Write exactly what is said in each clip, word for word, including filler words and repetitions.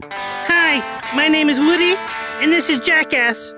Hi, my name is Woody, and this is Jackass.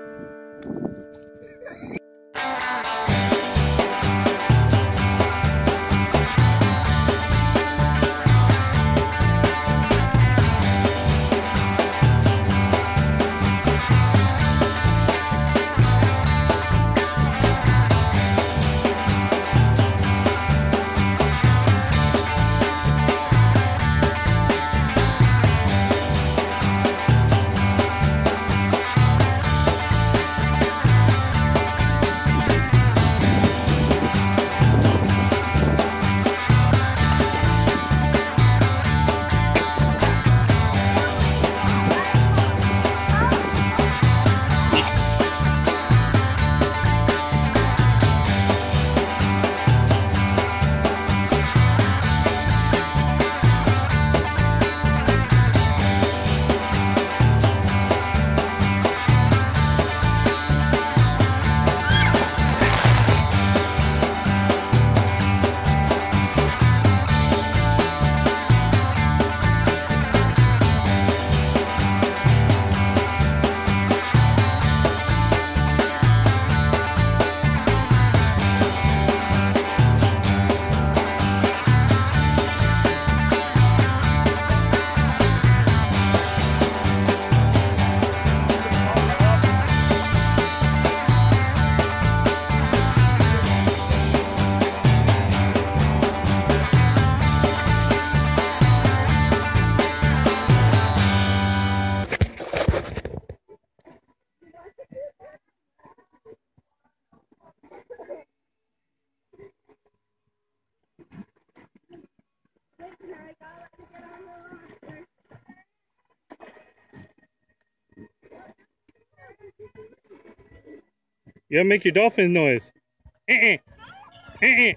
You gotta make your dolphin noise. Uh-uh. Uh-uh.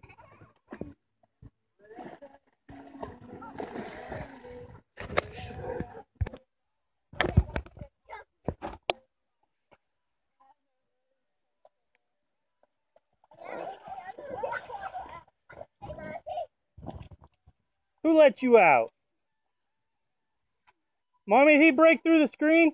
Who let you out? Mommy, did he break through the screen?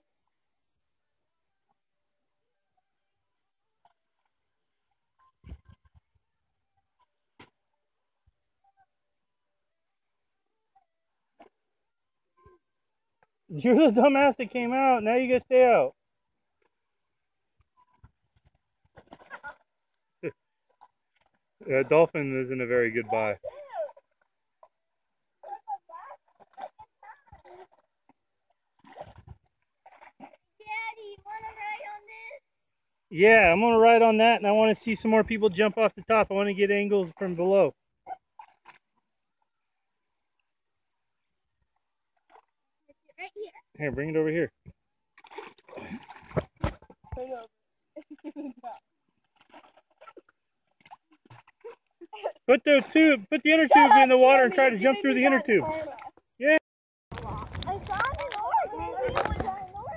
You're the dumbass that came out. Now you gotta stay out. Yeah, dolphin isn't a very good buy. Daddy, wanna ride on this? Yeah, I'm gonna ride on that, and I want to see some more people jump off the top. I want to get angles from below. Right here. Here, bring it over here. Put the tube, put the inner tube in the water and try to jump through the inner tube. Yeah. I saw it in orange.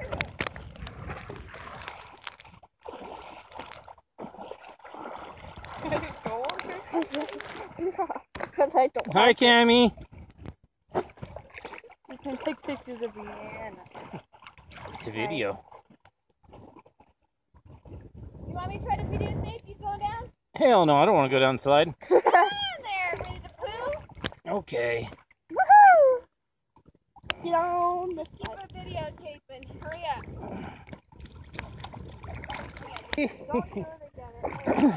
Hi, Cammy. You can take pictures of Rihanna. It's a video. You want me to try to videotape you going down? Hell no, I don't want to go down the slide. Come on there, ready to poo? Okay. Woohoo! Get on the Keep slide. a videotaping. Hurry up. Don't do it again.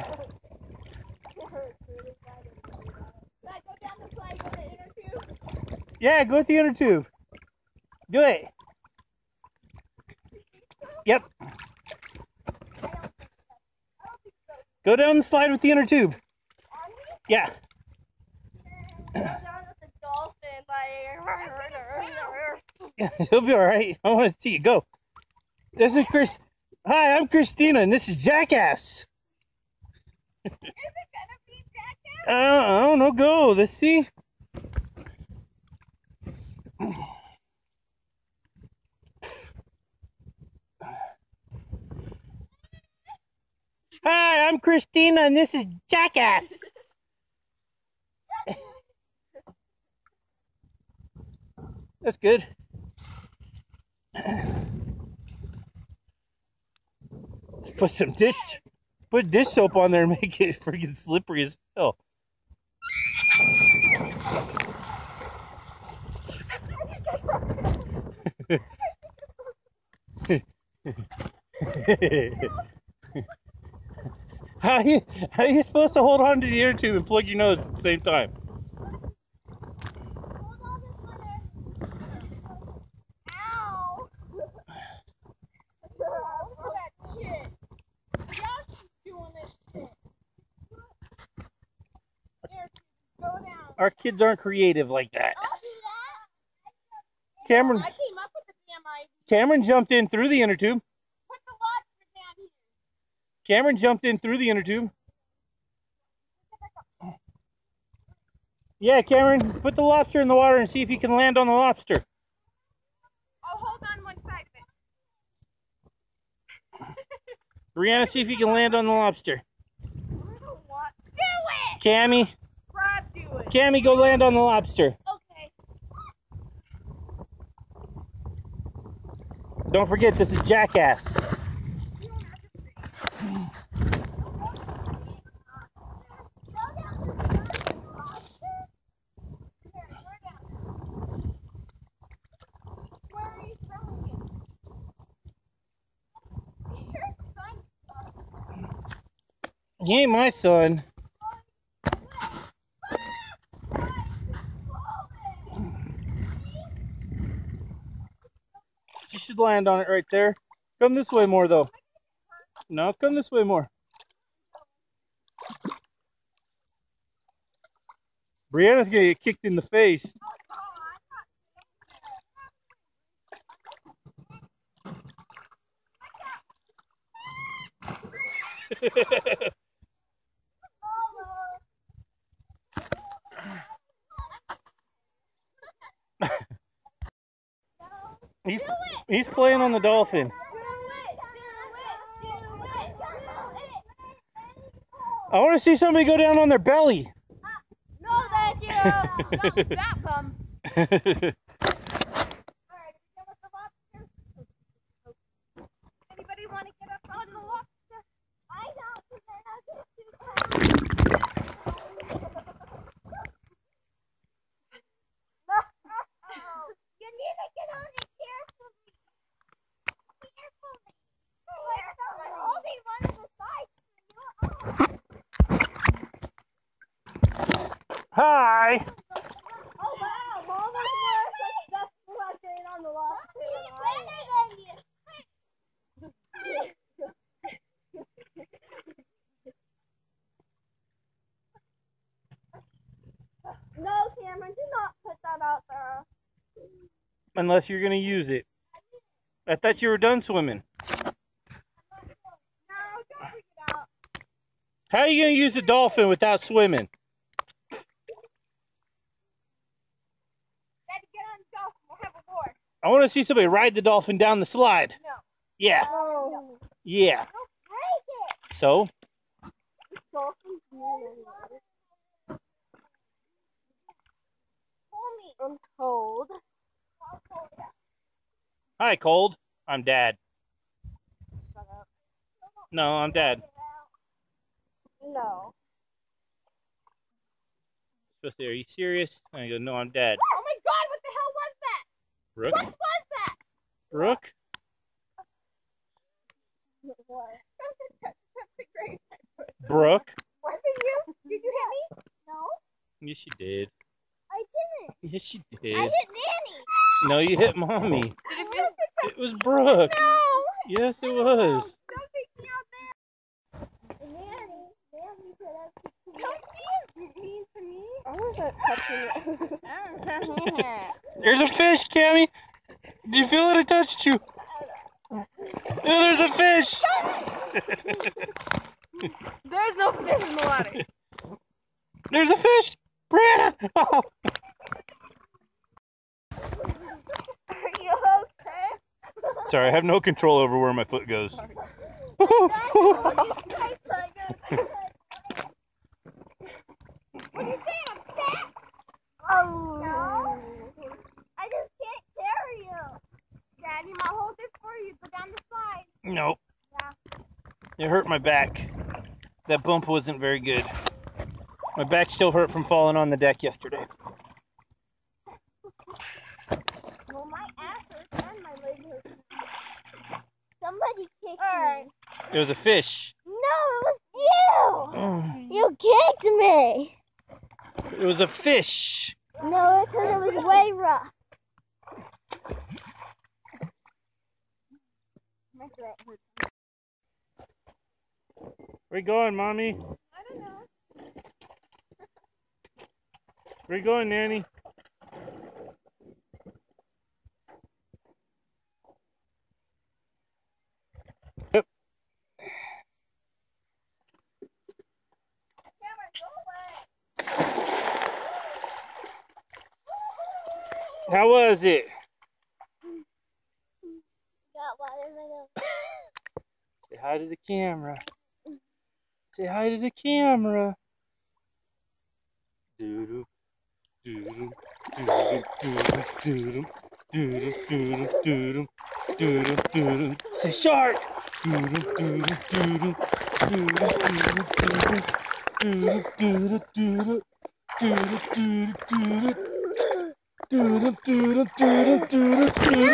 Dad, go down the slide with the inner tube. Yeah, go with the inner tube. Do it. Yep. Go down the slide with the inner tube. Yeah. Go down with the dolphin by He'll be alright. I want to see you go. This is Chris. Hi, I'm Christina, and this is Jackass. Is it gonna be Jackass? Uh, I don't know. Go. Let's see. Hi, I'm Christina, and this is Jackass. That's good. Put some dish, put dish soap on there and make it freaking slippery as hell. How are you, how are you supposed to hold on to the inner tube and plug your nose at the same time? Ow! All that shit. Y'all keep doing this shit. Here, go down. Our kids aren't creative like that. I'll do that. Cameron, I came up with the damn idea. Cameron jumped in through the inner tube. Put the lobster down here. Cameron jumped in through the inner tube. Yeah, Cameron, put the lobster in the water and see if you can land on the lobster. I'll hold on one side of it. Brianna, see if you can land on the lobster. What? Do it! Cammy, Rob, do it. Cammy, go land on the lobster. Okay. Don't forget, this is Jackass. He ain't my son. You should land on it right there. Come this way more, though. No, come this way more. Brianna's gonna get kicked in the face. he's he's playing on the dolphin. I want to see somebody go down on their belly. No, thank you. No, that bum. Anybody want to get up on the lobster? I don't, because then I'll get too cold. You need to get on it carefully. Carefully. There's someone holding one of the sides. Hi. Oh wow, Mom was more successful at getting on the lobster than I was. No, Cameron, do not put that out there. Unless you're gonna use it. I thought you were done swimming. No, don't bring it out. How are you gonna use a dolphin without swimming? Daddy, get on the dolphin. We'll have a war. I want to see somebody ride the dolphin down the slide. No. Yeah, Oh, yeah. Don't break it. So, dolphins mean anyway. Pull me. I'm cold. I'll pull it out. hi, Cold. I'm Dad. Shut up. No, I'm Dad. No. Supposed to say, are you serious? And I go, no, I'm Dad. Oh my God! What the hell was that? Brooke? What was that? Brooke? What? That's a great. Brooke? Was it you? Did you hit me? No, Yes, you did. I didn't. Yes, you I did. hit Nanny. No, you hit Mommy. Did it feel? It was Brooke. No. Yes, it was. Don't take me out there. Nanny. Nanny said I Don't be mean to me. I wasn't touching it. There's a fish, Cammy. Did you feel it? I touched you. Oh, there's a fish. There's no fish in the water. There's a fish. Brianna. Oh. Are you okay? Sorry, I have no control over where my foot goes. What do you say? I'm fat? Oh. No. I just can't carry you. Daddy, Mom It hurt my back. That bump wasn't very good. My back still hurt from falling on the deck yesterday. Well, my ass hurts and my leg hurts. Somebody kicked Alright. me. It was a fish. No, it was you! Oh, You kicked me! it was a fish. No, because it was way rough. My throat hurts. Where you going, Mommy? I don't know. Where you going, Nanny? Yep. How was it? Got watermelon. Say hi to the camera. Say hi to the camera. Doodle, doodle, doodle, doodle, doodle, doodle, doodle, doodle, doodle, doodle. Say shark. Doodle, doodle, doodle, doodle, doodle, doodle, doodle, doodle, doodle, doodle, doodle, doodle. Doodle, doodle, doodle, doodle, doodle.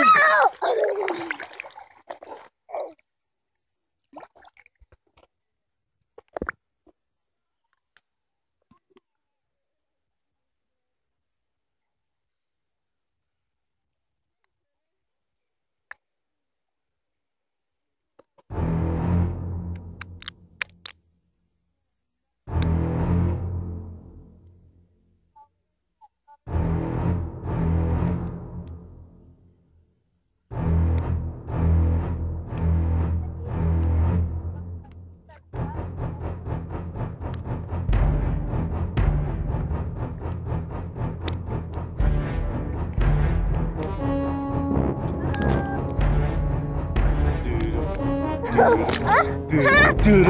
Doodle, doodle.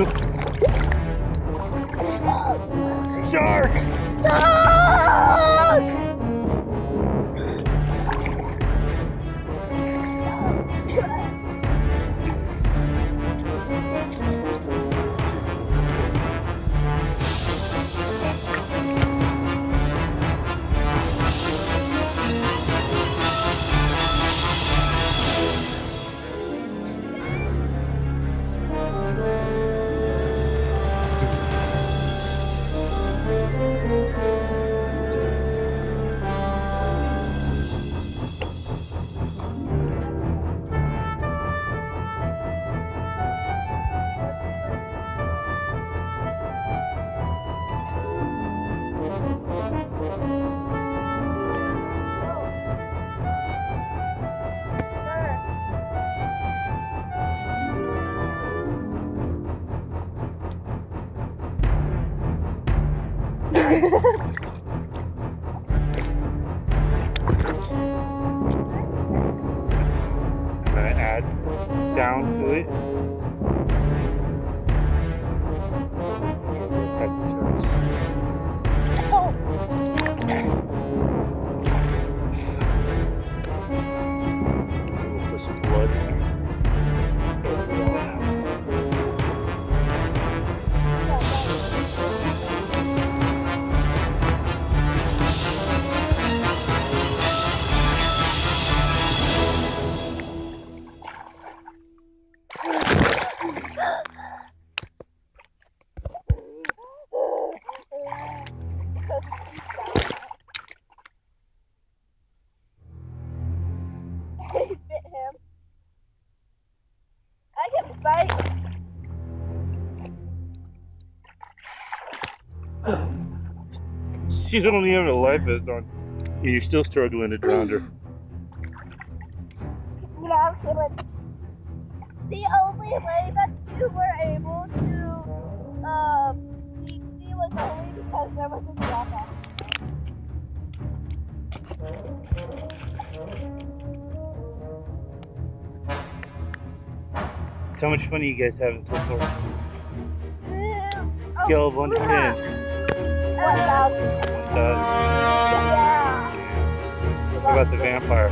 Shark! Dog! I'm gonna add sound to it. Cut the sharks. We'll put some blood in there. Bit him. I can bite. She don't even have a life vest on. And you're still struggling to drown her. Yeah, I'm kidding. The only way that you were able to um see me was only because there was a drop off. How much fun are you guys having so far? Oh, Scale of one to ten. one thousand. One thousand. Yeah. What about the vampire?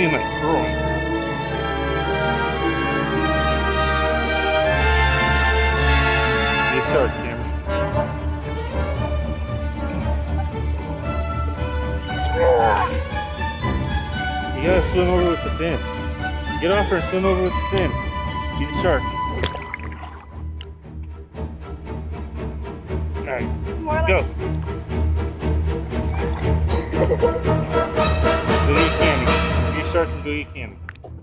me my groin. Good start, Cameron. You gotta swim over with the fin. Get off her and swim over with the fin. Be the shark. Alright, More like go. Go eat candy. Be a shark and go eat candy.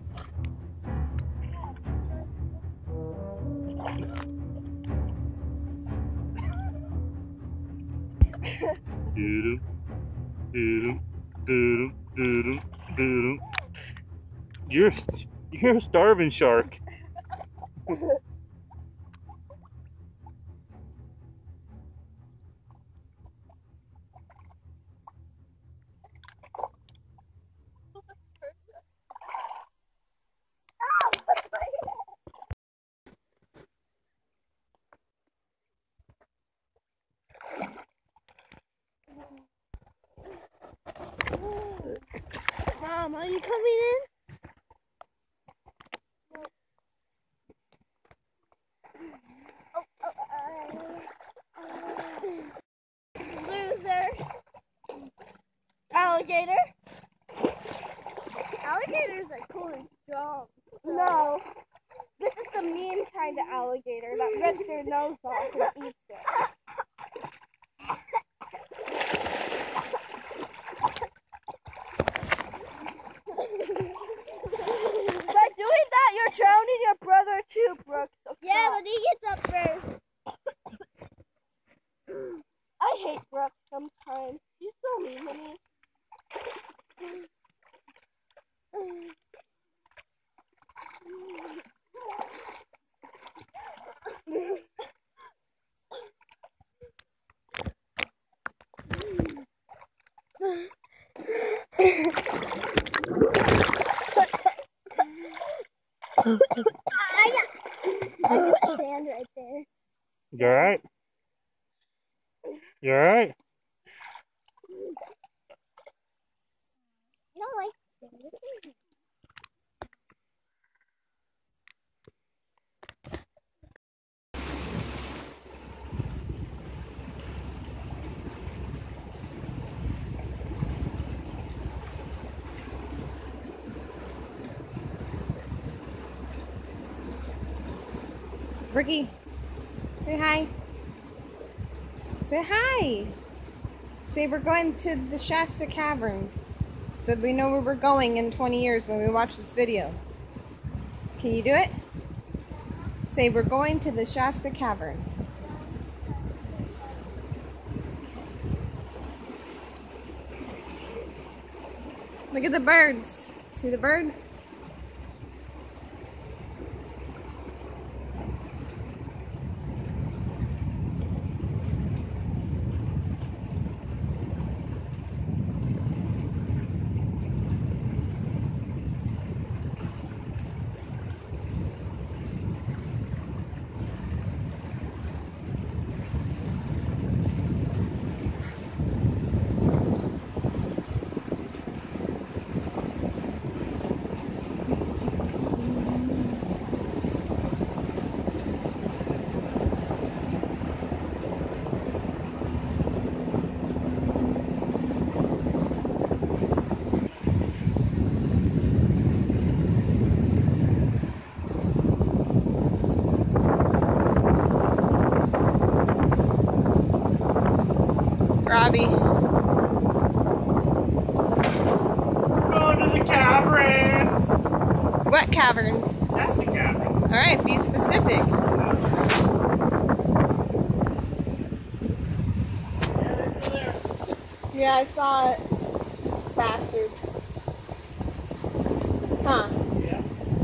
Doo-doo, doo-doo, doo-doo, doo-doo, doo-doo. You're, you're a starving shark. Mom, are you coming in? Oh, oh, uh, loser. Alligator? Alligators are cool and strong. No. This is the mean kind of alligator that rips your nose off and eats it. By doing that, you're drowning your brother too, Brooke. So Yeah, stop. but he gets up first. I hate Brooke sometimes. He's so mean to me. I got, I got sand right there. You alright? You alright? You don't like sand? Ricky, say hi. Say hi. Say we're going to the Shasta Caverns so we know where we're going in twenty years when we watch this video. Can you do it? Say we're going to the Shasta Caverns. Look at the birds. See the birds? Robbie. Going to the caverns! What caverns? Shasta Caverns. Alright, be specific. Yeah, I saw it. Bastards. Huh. Yeah.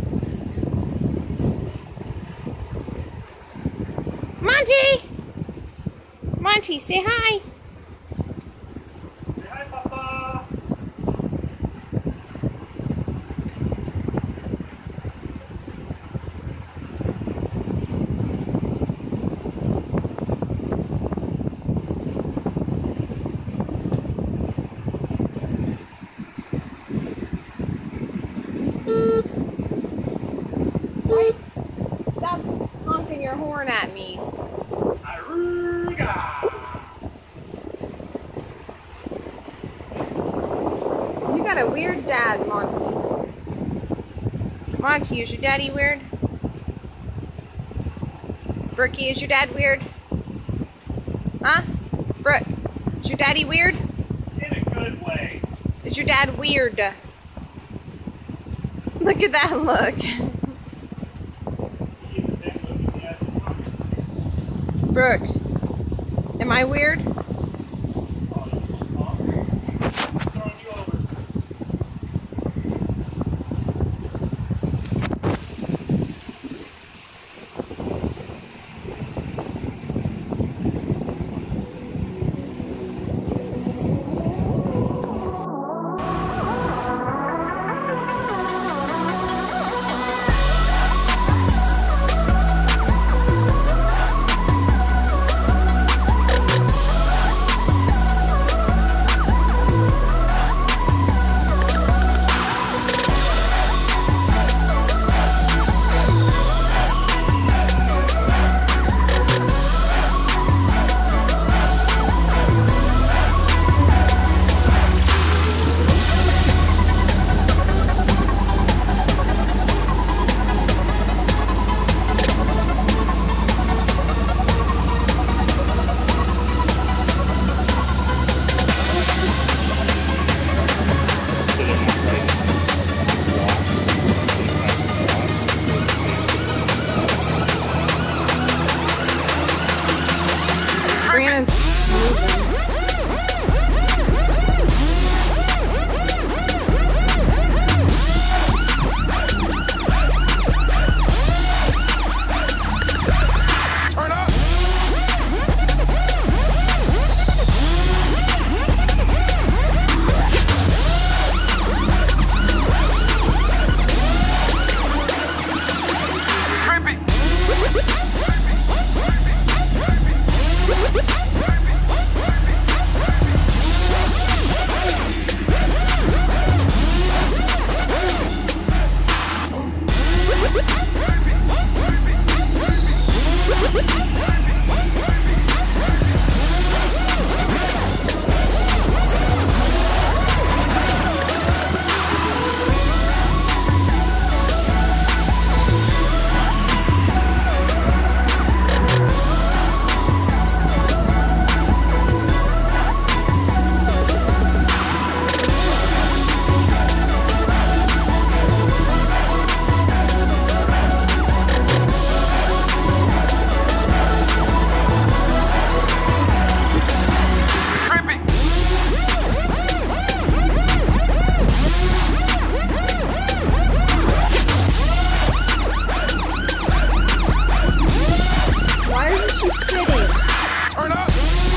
Monty! Monty, say hi. Say hi, Papa. dad, Monty? Monty, is your daddy weird? Brookie, is your dad weird? Huh? Brooke, is your daddy weird? In a good way. Is your dad weird? Look at that look. Brooke, am I weird? Brandon's moving. Turn up! Trippy! Why isn't she sitting? Turn up!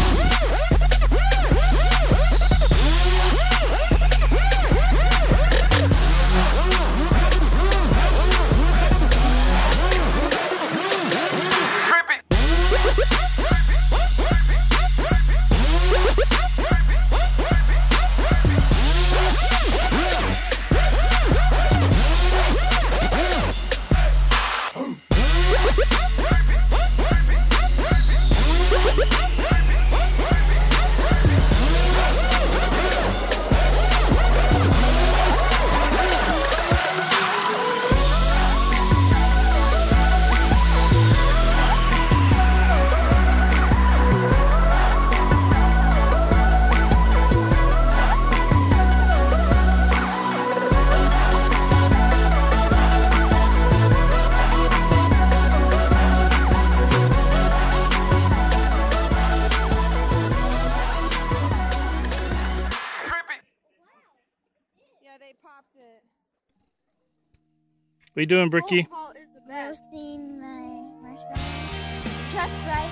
Yeah, they popped it. What you doing, Brookie? Paul is the best. Roasting my marshmallow. Just right.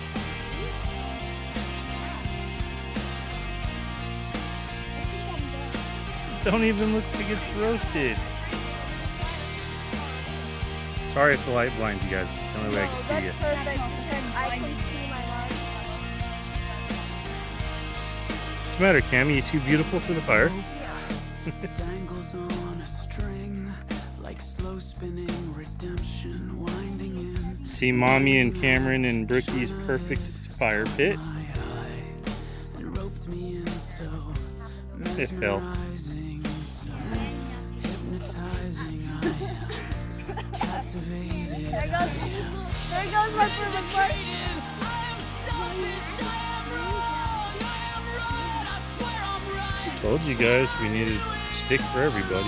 Don't even look like it's roasted. Sorry if the light blinds you guys. It's the only way I can see it. Perfect because I can see my What's the matter, Cammy? You too beautiful for the fire? Dangles on a string like slow spinning redemption winding in. See Mommy and Cameron and Brookie's perfect fire pit. And roped me in so It fell. mesmerizing. captivated. There goes, there goes my perfect place. Told you guys we needed a stick for everybody.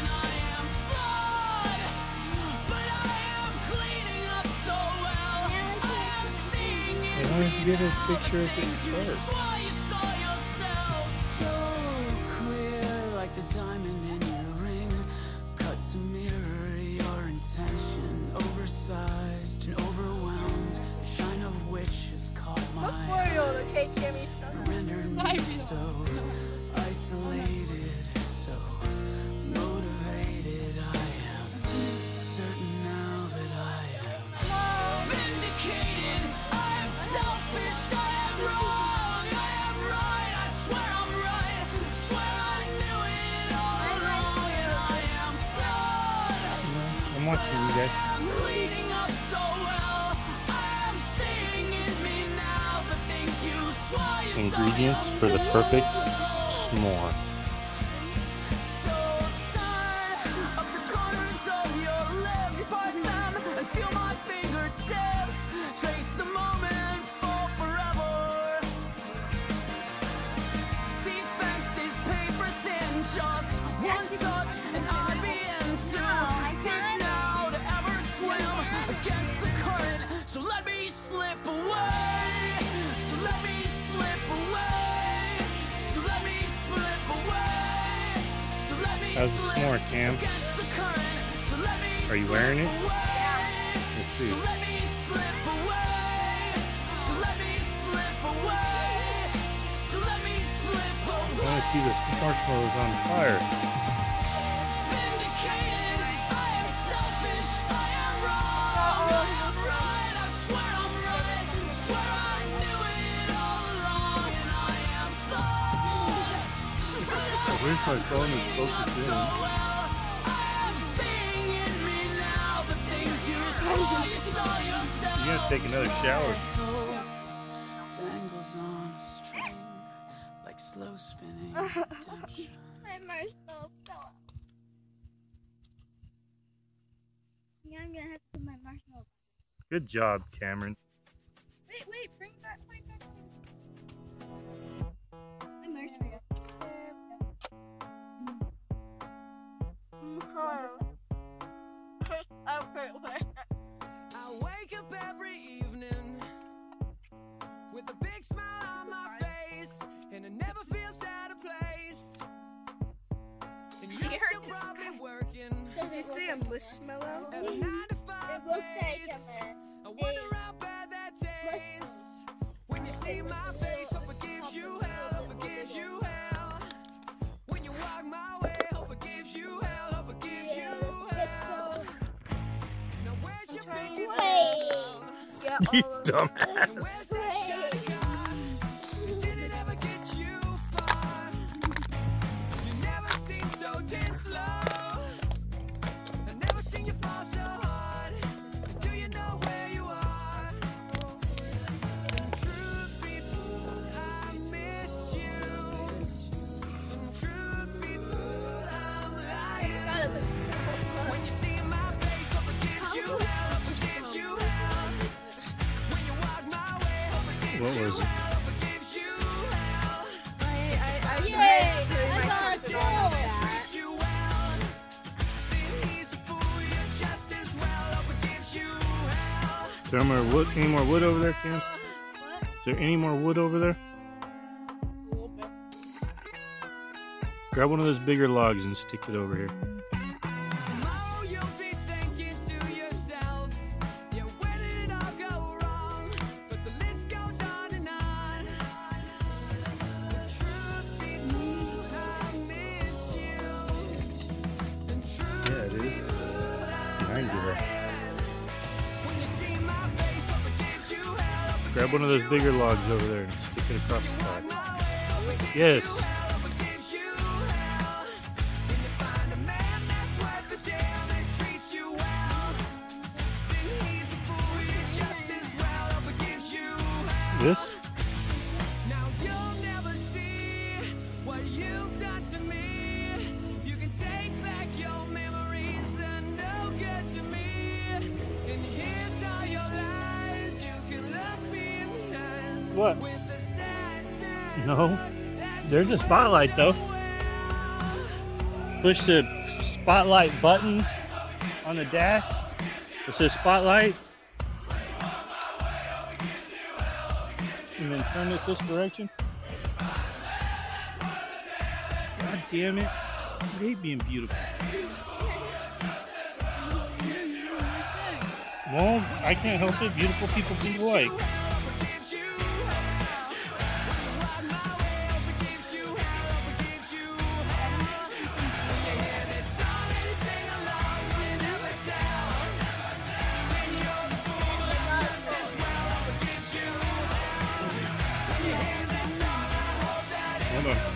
I wanted to get a picture of the start. So clear, like the diamond in your ring, cut to mirror your intention, oversized and overwhelmed, the shine of which has caught my Before eye, you take Jimmy rendered me so isolated, so motivated. I am certain now that I am vindicated. I am selfish, I am wrong, I am right, I swear I'm right, swear I knew it all along, and I am flawed. I'm watching you guys. Cleaning up so well, I am seeing in me now the things you swore you Ingredients for the perfect s'more. so tired of the corners of your lips, part them and feel my fingertips, trace the moment for forever. Defense is paper thin, just one touch and I'd be into deep now to ever swim against the current. So let me slip away. So let me slip away. So let me slip away. So let me How's the slip s'more, Cam? against the current. So let me Are you slip wearing it? away. Let's see. So let me slip away. So let me slip away. So let me slip I away. want to see the marshmallows on fire. Vindicated, I am selfish, I am wrong, I am right, I swear I'm right, swear I knew it all along, and I am flawed. I wish my phone was focused in. Well, I am seeing in me now the things you saw, you saw yourself. You gotta take another shower. Tangles on a string, like slow spinning redemption. My marshmallow fell out. Yeah, I'm gonna have to put my marshmallow. Good job, Cameron. Wait, wait, bring that point back. My marshmallow. Okay, wait. I wake up every evening with a big smile on my face, and it never feels out of place. And you're still probably working Did you see a marshmallow? at a nine to five It looks like place. a I wonder how bad that tastes. When you see my face, hope it gives you hell, hope it gives you hell. When you walk my way, hope it gives you hell, hope it gives you hell. Now where's your big Yeah, You all of dumbass. where's that shotgun? And did it ever get you far? You never seem so tense, slow. I never seen you fall so hard. Do you know where you are? And truth be told, I miss you. And truth be told, I'm lying. When you see my face, hope it gives you hell, hope it gives you hell. When you walk my way, hope it gives What you was it? hell, hope it gives you hell. I, I, I Yay! pretty I much got took a it all goal. back. Treats you well. Then he's a fool, you're just as well, hope it gives you hell. Is there more wood? Any more wood over there, Cam? Is there any more wood over there? Grab one of those bigger logs and stick it over here. Tomorrow you'll be thinking to yourself, yeah, where did it all go wrong? But the list goes on and on. The truth be told, I miss you. And truth Yeah, dude. be told, Behind you there. when you see my face, hope it gives you hell, hope it Grab one of those bigger logs over there and stick it across the top. Yes. This? Now you'll never see what you've done to me. You can take back your memories, then What? No. There's a spotlight though. Push the spotlight button on the dash. It says spotlight. And then turn it this direction. God damn it. I hate being beautiful. Well, I can't help it. Beautiful people think alike. Hold on.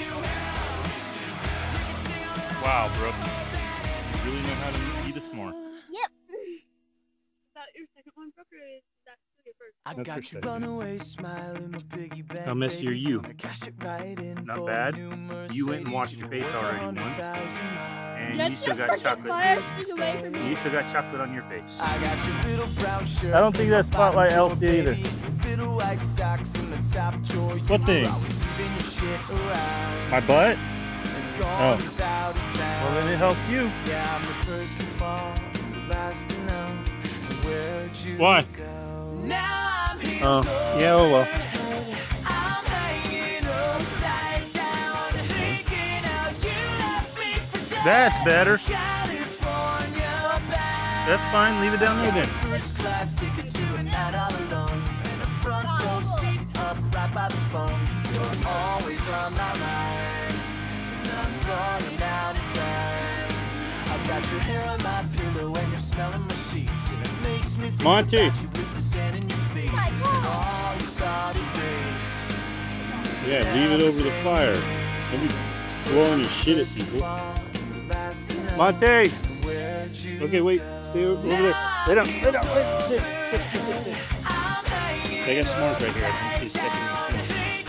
Wow, Brooke. You really know how to eat a s'more. Yep. Is that your second one, Brooke, or is that still your first? I That's got her you second. runaway smile in my piggy bank. How messy are you? Not bad. You went and washed your face already once. And you That's still your got freaking chocolate. fire stick away from You me. still got chocolate on your face. I got your little brown shirt. I don't think that spotlight helped you either. Little white socks in the top drawer. What You thing? were always leaving your shit around My butt? and gone Oh. without a sound. Well, then it helps you. Yeah, I'm the first to fall, the last to know. Where'd you Why? go? Now I'm here. Oh, yeah, oh well. I'm hanging upside down, thinking how you left me for dead. That's better. California bound. That's fine. Leave it down there then. First class ticket to a night all alone, and a front row seat up right by the phone. 'Cause you're always on my mind, and I'm running out of time. I've got your hair on my pillow and you're smelling my sheets, and it makes me think Monty. about you with the sand in your feet. And all you thought it was. Yeah, leave it over the fire. Don't be throwing your shit at people. Monte! Okay, wait. Stay over there. Lay down. Lay down. Wait. Sit. Sit. Sit. Sit. sit. They got s'mores right here. I think she's stepping in the s'mores.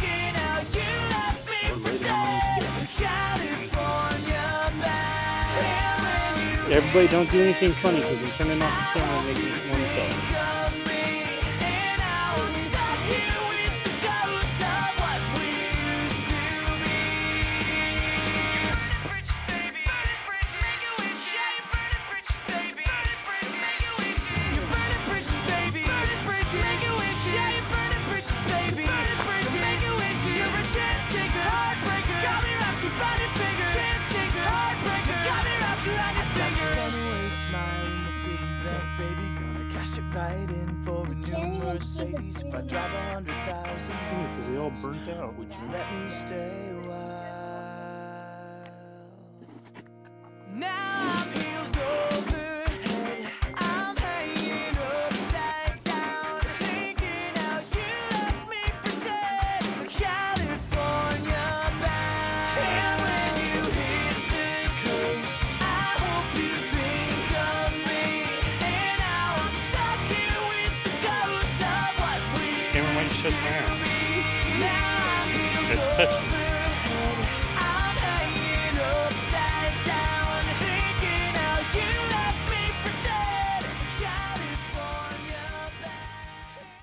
Or lay down on the stick. Everybody, don't do anything funny because I'm turning off the camera and making this one song. Right in for a new Mercedes. If I drive a hundred thousand Because they all burnt out. would you let me stay a while? Now I'm heels over head, I'm hanging upside down, thinking how you left me for dead. California bound, and when you hit the coast, I hope you think of me. And now I'm stuck here with the ghost of what we Camera might shut down. now I'm heels That's touching.